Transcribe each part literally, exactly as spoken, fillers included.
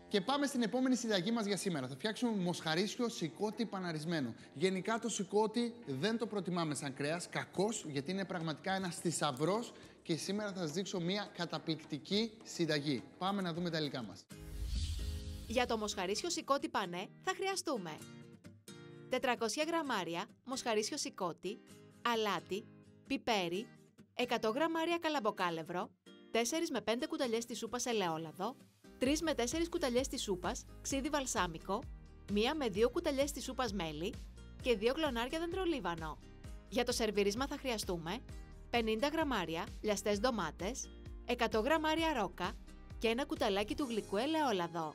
Και πάμε στην επόμενη συνταγή μας για σήμερα. Θα φτιάξουμε μοσχαρίσιο σηκώτη παναρισμένο. Γενικά το σηκώτη δεν το προτιμάμε σαν κρέας, κακώς, γιατί είναι πραγματικά ένας θησαυρός και σήμερα θα σας δείξω μια καταπληκτική συνταγή. Πάμε να δούμε τα υλικά μας. Για το μοσχαρίσιο σηκώτη πανέ θα χρειαστούμε τετρακόσια γραμμάρια μοσχαρίσιο σηκώτη, αλάτι, πιπέρι, εκατό γραμμάρια καλαμποκάλευρο, τέσσερα με πέντε κουταλιές της σούπας ελαιόλαδο, τρία με τέσσερα κουταλιές της σούπας ξύδι βαλσάμικο, μία με δύο κουταλιές της σούπας μέλι και δύο κλονάρια δεντρολίβανο. Για το σερβίρισμα θα χρειαστούμε πενήντα γραμμάρια λιαστές ντομάτες, εκατό γραμμάρια ρόκα και ένα κουταλάκι του γλυκού ελαιόλαδο.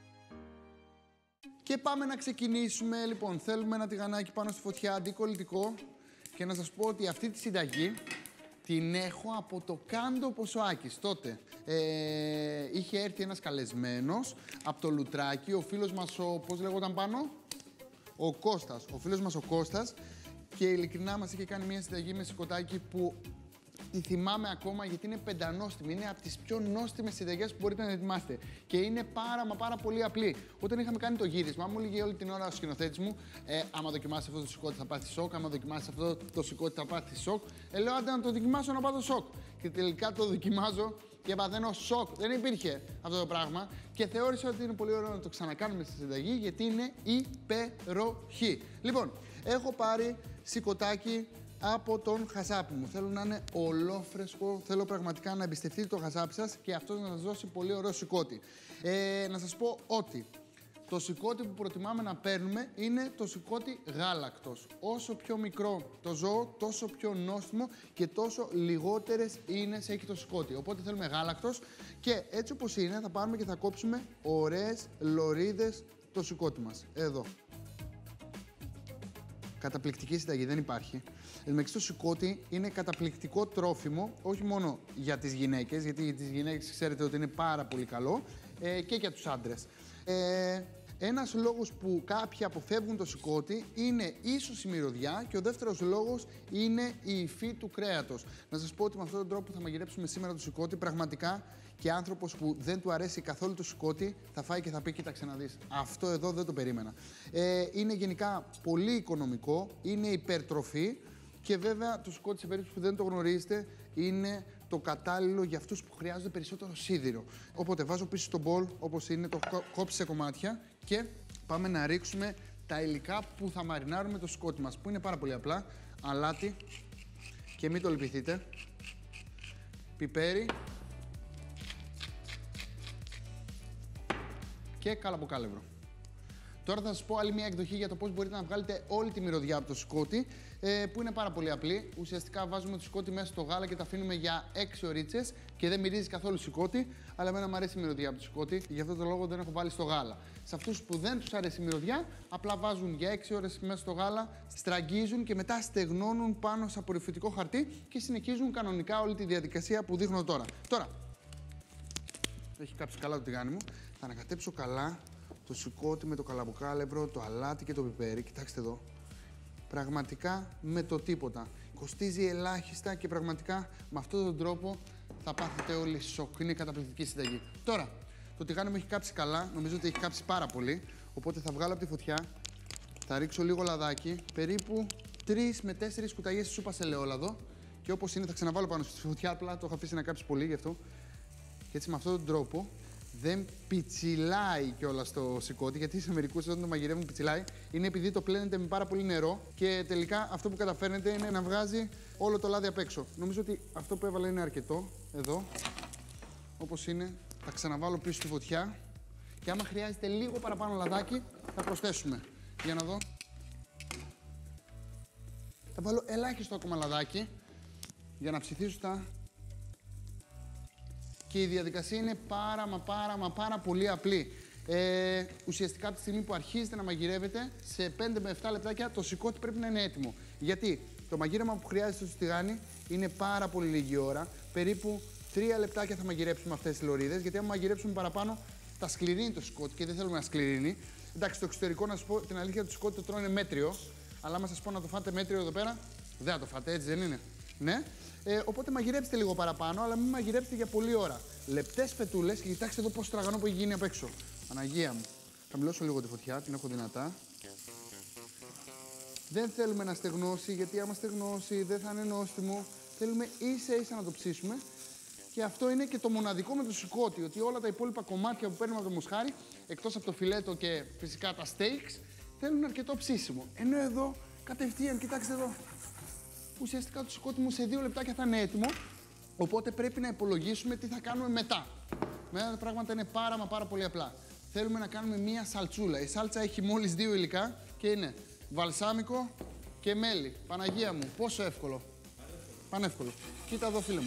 Και πάμε να ξεκινήσουμε. Λοιπόν, θέλουμε ένα τηγανάκι πάνω στη φωτιά, αντικολλητικό. Και να σας πω ότι αυτή τη συνταγή την έχω από το Κάντο Ποσοάκης. Τότε ε, είχε έρθει ένας καλεσμένος από το Λουτράκι, ο φίλος μας, ο, πώς λέγονταν πάνω, ο Κώστας. Ο φίλος μας ο Κώστας, και ειλικρινά μας είχε κάνει μια συνταγή με σηκωτάκι που τη θυμάμαι ακόμα, γιατί είναι πεντανόστιμη. Είναι από τις πιο νόστιμες συνταγές που μπορείτε να ετοιμάσετε. Και είναι πάρα μα πάρα πολύ απλή. Όταν είχαμε κάνει το γύρισμα, μου έλεγε όλη την ώρα ο σκηνοθέτης μου, ε, άμα δοκιμάσεις αυτό το σηκώτη θα πάθεις σοκ, άμα δοκιμάσεις αυτό το σηκώτη θα πάθεις σοκ. Ε, λέω, άντε να το δοκιμάσω να πάθω σοκ. Και τελικά το δοκιμάζω και παθαίνω σοκ. Δεν υπήρχε αυτό το πράγμα. Και θεώρησα ότι είναι πολύ ωραίο να το ξανακάνουμε στη συνταγή, γιατί είναι υπέροχη. Λοιπόν, έχω πάρει σηκωτάκι από τον χασάπι μου. Θέλω να είναι ολόφρεσκο, θέλω πραγματικά να εμπιστευτείτε το χασάπι σας και αυτό να σας δώσει πολύ ωραίο σηκώτη. Ε, να σας πω ότι το σηκώτη που προτιμάμε να παίρνουμε είναι το σηκώτη γάλακτος. Όσο πιο μικρό το ζώο, τόσο πιο νόστιμο και τόσο λιγότερες ίνες έχει το σηκώτη. Οπότε θέλουμε γάλακτος και έτσι όπως είναι θα πάρουμε και θα κόψουμε ωραίες λωρίδες το σηκώτη μας. Εδώ. Καταπληκτική συνταγή, δεν υπάρχει. Το σηκώτη είναι καταπληκτικό τρόφιμο, όχι μόνο για τις γυναίκες, γιατί για τις γυναίκες ξέρετε ότι είναι πάρα πολύ καλό, ε, και για τους άντρες. Ε, ένας λόγος που κάποιοι αποφεύγουν το σηκώτη είναι ίσως η μυρωδιά και ο δεύτερος λόγος είναι η υφή του κρέατος. Να σας πω ότι με αυτόν τον τρόπο που θα μαγειρέψουμε σήμερα το σηκώτη, πραγματικά και άνθρωπος που δεν του αρέσει καθόλου το σηκώτη θα φάει και θα πει: κοίταξε να δεις, αυτό εδώ δεν το περίμενα. Ε, είναι γενικά πολύ οικονομικό, είναι υπερτροφή. Και βέβαια το σηκώτη, σε περίπτωση που δεν το γνωρίζετε, είναι το κατάλληλο για αυτούς που χρειάζονται περισσότερο σίδηρο. Οπότε βάζω πίσω στο μπολ όπως είναι, το κόψει σε κομμάτια και πάμε να ρίξουμε τα υλικά που θα μαρινάρουμε το σηκώτη μας, που είναι πάρα πολύ απλά. Αλάτι, και μην το λυπηθείτε, πιπέρι και καλαμποκάλευρο. Τώρα θα σας πω άλλη μια εκδοχή για το πώς μπορείτε να βγάλετε όλη τη μυρωδιά από το σηκώτη, ε, που είναι πάρα πολύ απλή. Ουσιαστικά βάζουμε το σηκώτη μέσα στο γάλα και τα αφήνουμε για έξι ωρίτσες και δεν μυρίζει καθόλου σηκώτη, αλλά εμένα μου αρέσει η μυρωδιά από το σηκώτη, γι' αυτό το λόγο δεν έχω βάλει στο γάλα. Σε αυτούς που δεν τους αρέσει η μυρωδιά, απλά βάζουν για έξι ώρες μέσα στο γάλα, στραγγίζουν και μετά στεγνώνουν πάνω σε απορρυφητικό χαρτί και συνεχίζουν κανονικά όλη τη διαδικασία που δείχνω τώρα. Τώρα, έχει κάψει καλά το τηγάνι μου, θα ανακατέψω καλά το σηκώτη με το καλαμποκάλευρο, το αλάτι και το πιπέρι. Κοιτάξτε εδώ. Πραγματικά με το τίποτα. Κοστίζει ελάχιστα και πραγματικά με αυτόν τον τρόπο θα πάθετε όλοι σοκ. Είναι καταπληκτική συνταγή. Τώρα, το τηγάνι μου έχει κάψει καλά. Νομίζω ότι έχει κάψει πάρα πολύ. Οπότε θα βγάλω από τη φωτιά. Θα ρίξω λίγο λαδάκι. Περίπου τρία με τέσσερα κουταλιές της σούπας ελαιόλαδο. Και όπως είναι θα ξαναβάλω πάνω στη φωτιά. Απλά το έχω αφήσει να κάψει πολύ γι' αυτό. Και έτσι με αυτόν τον τρόπο δεν πιτσιλάει κιόλας το σηκώτη, γιατί σε μερικούς όταν το μαγειρεύουν πιτσιλάει, είναι επειδή το πλένετε με πάρα πολύ νερό και τελικά αυτό που καταφέρνετε είναι να βγάζει όλο το λάδι απ' έξω. Νομίζω ότι αυτό που έβαλα είναι αρκετό, εδώ, όπως είναι. Θα ξαναβάλω πίσω στη φωτιά και άμα χρειάζεται λίγο παραπάνω λαδάκι θα προσθέσουμε. Για να δω. Θα βάλω ελάχιστο ακόμα λαδάκι για να ψηθήσω τα... Και η διαδικασία είναι πάρα μα πάρα μα πάρα πολύ απλή. Ε, ουσιαστικά από τη στιγμή που αρχίζετε να μαγειρεύετε, σε πέντε με επτά λεπτάκια το σηκώτη πρέπει να είναι έτοιμο. Γιατί το μαγείρεμα που χρειάζεται στο τηγάνι είναι πάρα πολύ λίγη ώρα. Περίπου τρία λεπτάκια θα μαγειρέψουμε αυτές τις λωρίδες. Γιατί αν μαγειρέψουμε παραπάνω, θα σκληρύνει το σηκώτη και δεν θέλουμε να σκληρύνει. Εντάξει, στο εξωτερικό να σας πω την αλήθεια, το σηκώτη το τρώνε μέτριο. Αλλά άμα σας πω να το φάτε μέτριο εδώ πέρα, δεν θα το φάτε, έτσι δεν είναι. Ναι. Ε, οπότε μαγειρέψτε λίγο παραπάνω, αλλά μην μαγειρέψετε για πολλή ώρα. Λεπτές φετούλες και κοιτάξτε εδώ πώς τραγανό που έχει γίνει απ' έξω. Παναγία μου. Χαμηλώσω λίγο τη φωτιά, την έχω δυνατά. Δεν θέλουμε να στεγνώσει, γιατί άμα στεγνώσει δεν θα είναι νόστιμο. Θέλουμε ίσα ίσα να το ψήσουμε. Και αυτό είναι και το μοναδικό με το σηκώτη, ότι όλα τα υπόλοιπα κομμάτια που παίρνουμε από το μοσχάρι, εκτός από το φιλέτο και φυσικά τα steaks, θέλουν αρκετό ψήσιμο. Ενώ εδώ, κατευθείαν, κοιτάξτε εδώ, ουσιαστικά το σηκώτη μου σε δύο λεπτάκια θα είναι έτοιμο, οπότε πρέπει να υπολογίσουμε τι θα κάνουμε μετά. Μετά τα πράγματα είναι πάρα μα πάρα πολύ απλά. Θέλουμε να κάνουμε μία σαλτσούλα. Η σάλτσα έχει μόλις δύο υλικά και είναι βαλσάμικο και μέλι. Παναγία μου, πόσο εύκολο. Πανεύκολο. Κοίτα εδώ, φίλε μου.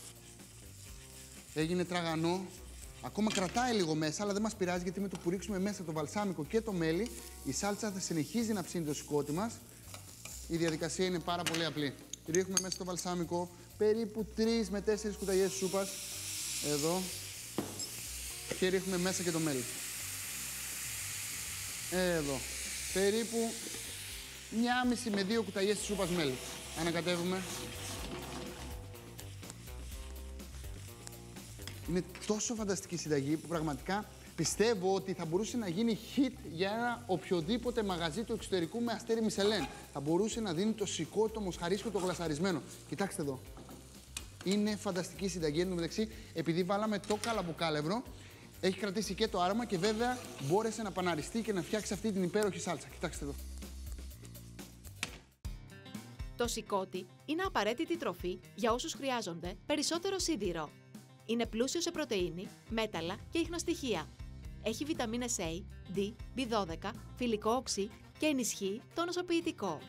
Έγινε τραγανό. Ακόμα κρατάει λίγο μέσα, αλλά δεν μας πειράζει, γιατί με το που ρίξουμε μέσα το βαλσάμικο και το μέλι, η σάλτσα θα συνεχίζει να ψήνει το σηκώτη μας. Η διαδικασία είναι πάρα πολύ απλή. Ρίχνουμε μέσα το βαλσάμικο περίπου τρεις με τέσσερις κουταλιές σούπας. Εδώ. Και ρίχνουμε μέσα και το μέλι. Εδώ. Περίπου μία και μισή με δύο κουταλιές σούπας μέλι. Ανακατεύουμε. Είναι τόσο φανταστική συνταγή που πραγματικά πιστεύω ότι θα μπορούσε να γίνει hit για ένα οποιοδήποτε μαγαζί του εξωτερικού με αστέρι Μισελέν. Θα μπορούσε να δίνει το σηκώτη, το μοσχαρίσιο, το γλασαρισμένο. Κοιτάξτε εδώ. Είναι φανταστική συνταγή. Εν τω μεταξύ, επειδή βάλαμε το καλαμποκάλευρο, έχει κρατήσει και το άρωμα και βέβαια μπόρεσε να παναριστεί και να φτιάξει αυτή την υπέροχη σάλτσα. Κοιτάξτε εδώ. Το σηκώτη είναι απαραίτητη τροφή για όσους χρειάζονται περισσότερο σίδηρο. Είναι πλούσιο σε πρωτεΐνη, μέταλλα και ιχνοστοιχεία. Έχει βιταμίνες A, D, μπι δώδεκα, φυλικό οξύ και ενισχύει το νοσοποιητικό.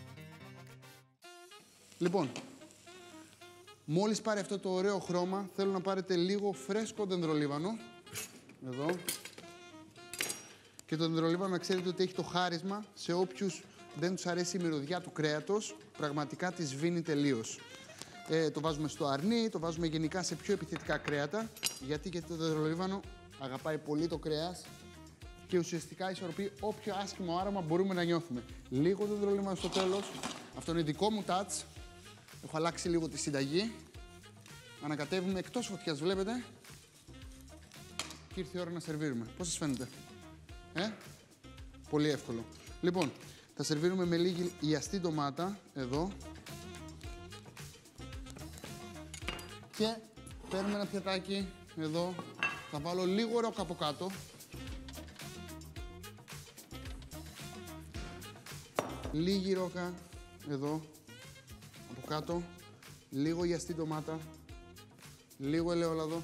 Λοιπόν, μόλις πάρει αυτό το ωραίο χρώμα, θέλω να πάρετε λίγο φρέσκο δεντρολίβανο. Εδώ. Και το δεντρολίβανο να ξέρετε ότι έχει το χάρισμα σε όποιους δεν τους αρέσει η μυρωδιά του κρέατος, πραγματικά τη σβήνει τελείως. Ε, το βάζουμε στο αρνί, το βάζουμε γενικά σε πιο επιθετικά κρέατα, γιατί, γιατί το δεντρολίβανο αγαπάει πολύ το κρέας και ουσιαστικά ισορροπεί όποιο άσχημο άρωμα μπορούμε να νιώθουμε. Λίγο δεντρολίβανο στο τέλος. Αυτό είναι δικό μου touch. Έχω αλλάξει λίγο τη συνταγή. Ανακατεύουμε εκτός φωτιάς, βλέπετε. Και ήρθε η ώρα να σερβίρουμε. Πώς σας φαίνεται? Ε? Πολύ εύκολο. Λοιπόν, θα σερβίρουμε με λίγη ιαστή ντομάτα, εδώ. Και παίρνουμε ένα πιατάκι, εδώ. Θα βάλω λίγο ρόκα από κάτω. Λίγη ρόκα, εδώ, από κάτω. Λίγο ιαστή ντομάτα. Λίγο ελαιόλαδο.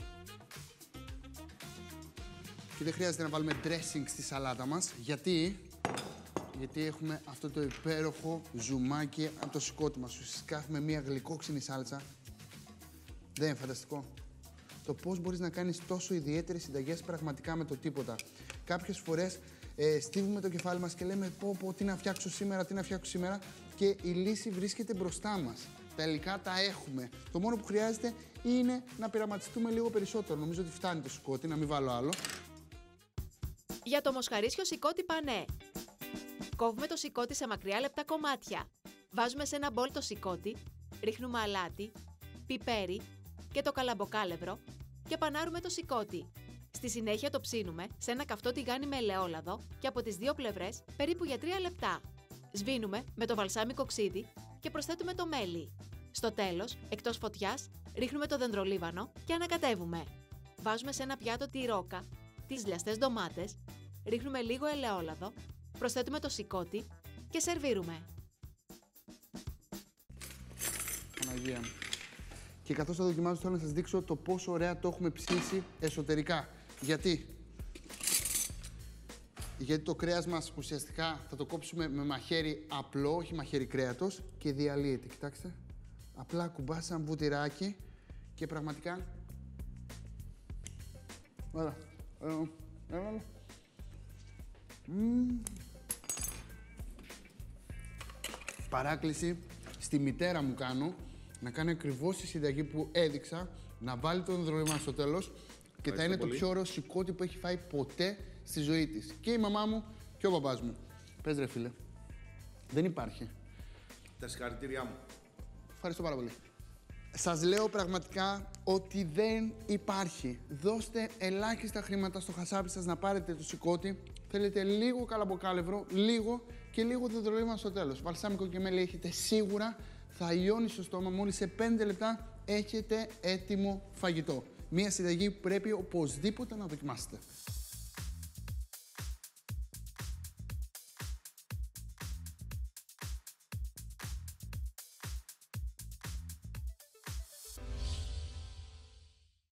Και δεν χρειάζεται να βάλουμε dressing στη σαλάτα μας. Γιατί? Γιατί έχουμε αυτό το υπέροχο ζουμάκι από το σηκώτη μας. Ουσιαστικά έχουμε μία γλυκόξινη σάλτσα. Δεν είναι φανταστικό? Το πώς μπορείς να κάνεις τόσο ιδιαίτερες συνταγές πραγματικά με το τίποτα. Κάποιες φορές ε, στίβουμε το κεφάλι μας και λέμε πω πω τι να φτιάξω σήμερα, τι να φτιάξω σήμερα, και η λύση βρίσκεται μπροστά μας. Τα υλικά τα έχουμε. Το μόνο που χρειάζεται είναι να πειραματιστούμε λίγο περισσότερο. Νομίζω ότι φτάνει το σηκώτη, να μην βάλω άλλο. Για το μοσχαρίσιο σηκώτη πανέ. Κόβουμε το σηκώτη σε μακριά λεπτά κομμάτια. Βάζουμε σε ένα μπολ το σηκώτη, ρίχνουμε αλάτι, πιπέρι και το καλαμποκάλευρο και πανάρουμε το σηκώτη. Στη συνέχεια το ψήνουμε σε ένα καυτό τηγάνι με ελαιόλαδο και από τις δύο πλευρές περίπου για τρία λεπτά. Σβήνουμε με το βαλσάμικο ξύδι και προσθέτουμε το μέλι. Στο τέλος, εκτός φωτιάς, ρίχνουμε το δεντρολίβανο και ανακατεύουμε. Βάζουμε σε ένα πιάτο τη ρόκα, τις λιαστές ντομάτες, ρίχνουμε λίγο ελαιόλαδο, προσθέτουμε το σηκώτη και σερβίρουμε. Παναγία μου. Και καθώς θα δοκιμάζω, θέλω να σας δείξω το πόσο ωραία το έχουμε ψήσει εσωτερικά. Γιατί? Γιατί το κρέας μας ουσιαστικά θα το κόψουμε με μαχαίρι απλό, όχι μαχαίρι κρέατος, και διαλύεται. Κοιτάξτε. Απλά κουμπά σαν βουτυράκι και πραγματικά... Έλα. Έλα. Έλα. Mm. Παράκληση στη μητέρα μου κάνω να κάνει ακριβώς τη συνταγή που έδειξα, να βάλει το δεντρολίβανο στο τέλος και θα είναι πολύ. Το πιο ωραίο σηκώτη που έχει φάει ποτέ στη ζωή της. Και η μαμά μου και ο μπαμπάς μου. Πες ρε φίλε, δεν υπάρχει. Τα συγχαρητήριά μου. Ευχαριστώ πάρα πολύ. Σας λέω πραγματικά ότι δεν υπάρχει. Δώστε ελάχιστα χρήματα στο χασάπι σας να πάρετε το σηκώτη. Θέλετε λίγο καλαμποκάλευρο, λίγο και λίγο δεντρολίβα στο τέλος. Βαλσάμικο και μέλι έχετε σίγουρα. Θα λιώνει στο στόμα. Μόλις σε πέντε λεπτά έχετε έτοιμο φαγητό. Μία συνταγή που πρέπει οπωσδήποτε να δοκιμάσετε.